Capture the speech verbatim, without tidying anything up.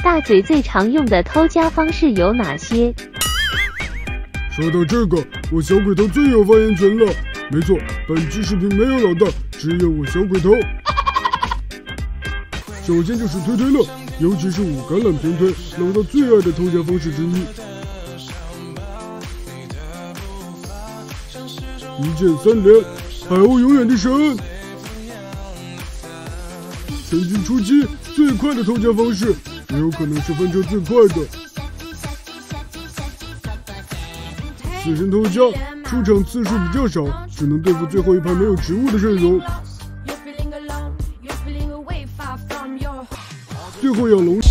大嘴最常用的偷家方式有哪些？ 说到这个，我小鬼头最有发言权了。没错，本期视频没有老大，只有我小鬼头。首先就是推推乐，尤其是五橄榄平推，老大最爱的偷家方式之一。一键三连，海鸥永远的神。全军出击，最快的偷家方式，也有可能是翻车最快的。死神偷家，出场次数比较少，只能对付最后一排没有植物的阵容。最后要龙。